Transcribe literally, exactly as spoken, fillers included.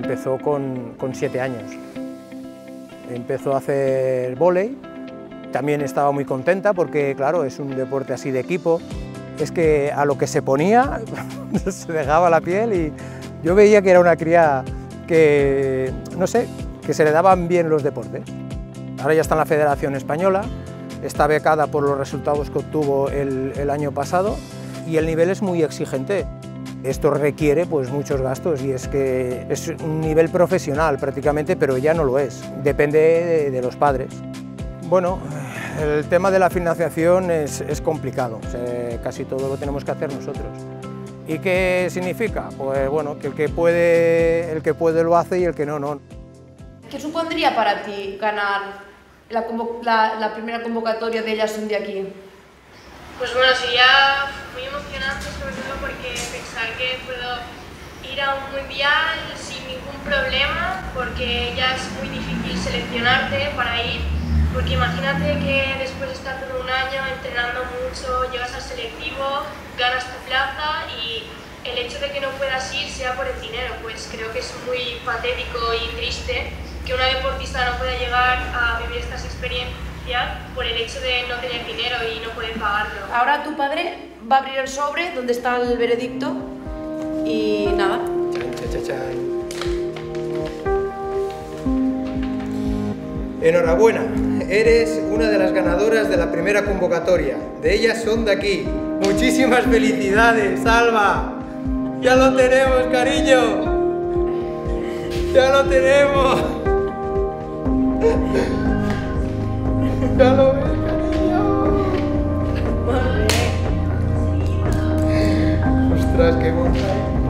empezó con, con siete años. Empezó a hacer vóley, también estaba muy contenta porque, claro, es un deporte así de equipo. Es que a lo que se ponía se dejaba la piel y yo veía que era una cría que, no sé, que se le daban bien los deportes. Ahora ya está en la Federación Española, está becada por los resultados que obtuvo el, el año pasado y el nivel es muy exigente. Esto requiere pues, muchos gastos y es que es un nivel profesional prácticamente, pero ya no lo es, depende de, de los padres. Bueno, el tema de la financiación es, es complicado, o sea, casi todo lo tenemos que hacer nosotros. ¿Y qué significa? Pues bueno, que el que puede, el que puede lo hace y el que no, no. ¿Qué supondría para ti ganar la, la, la primera convocatoria de Ellas Son de Aquí? Pues bueno, sería muy emocionante, sobre todo porque pensar que puedo ir a un mundial sin ningún problema, porque ya es muy difícil seleccionarte para ir, porque imagínate que después de estar todo un año entrenando mucho, llegas al selectivo, ganas tu plaza y el hecho de que no puedas ir sea por el dinero, pues creo que es muy patético y triste que una deportista no pueda llegar a vivir estas experiencias por el hecho de no tener dinero y no poder pagarlo. Ahora tu padre va a abrir el sobre donde está el veredicto y nada. Chan, chan, chan. Enhorabuena, eres una de las ganadoras de la primera convocatoria. De Ellas Son de Aquí. Muchísimas felicidades, Alba. Ya lo tenemos, cariño. Ya lo tenemos. Ya lo ves, cariño. Ostras, qué bonito.